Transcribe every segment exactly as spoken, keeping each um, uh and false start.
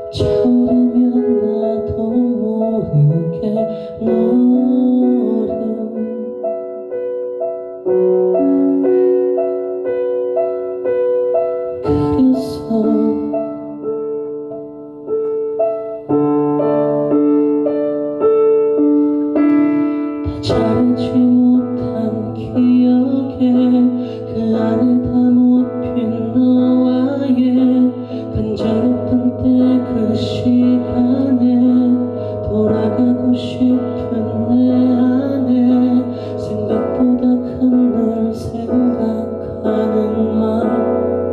차오르면 나도 모르게 너를 그렸어. 다 잘하지 못한 기억에 그 안에 다 못 핀 너와의 간절했던 때 그 시간에 돌아가고 싶은 내 안에 생각보다 큰 널 생각하는 맘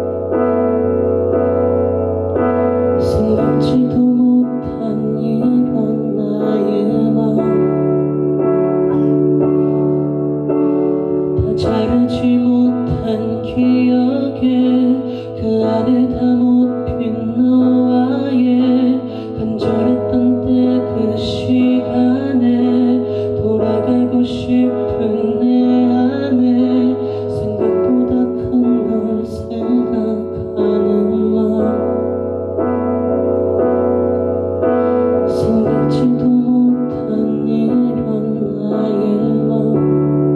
생각지도 못한 이런 나의 맘 다 자르지 못한 기억에 그 안에 다 못 핀 너와의 간절했던 때 그 시간에 돌아가고 싶은 내 안에 생각보다 큰 널 생각하는 맘 생각지도 못한 이런 나의 맘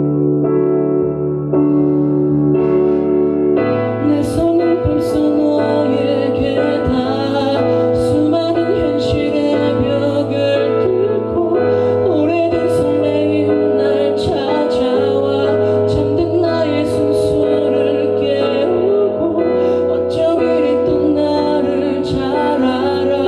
내 손은 벌써 너에게 다 수많은 현실의 벽을 뚫고 오래된 설레임 날 찾아와 잠든 나의 순수를 깨우고 어쩜 이리 또 나를 잘 알아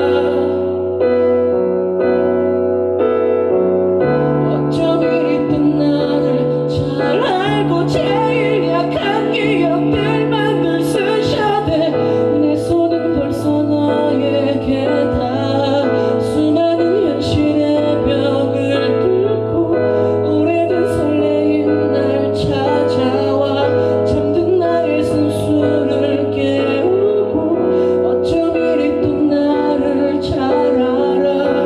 어쩜 이리 또 나를 잘 알고 제일 약한 기억들만 늘 쓰셔대 내 손은 벌써 너에게 다 수많은 현실의 벽을 뚫고 오래된 설레임 날 찾아와 잠든 나의 순수를 깨우고 어쩜 이리 또 나를 잘 알아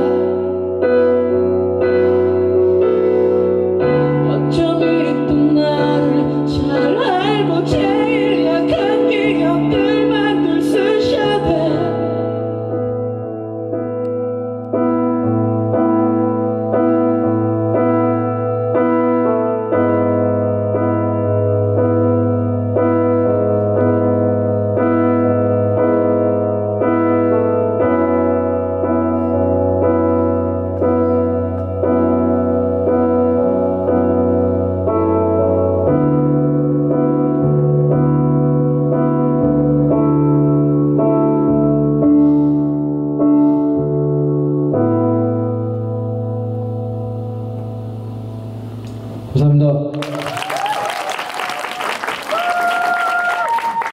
어쩜 이리 또 나를 잘 알고 제일 약한 기억들만 늘 쓰셔대 감사합니다.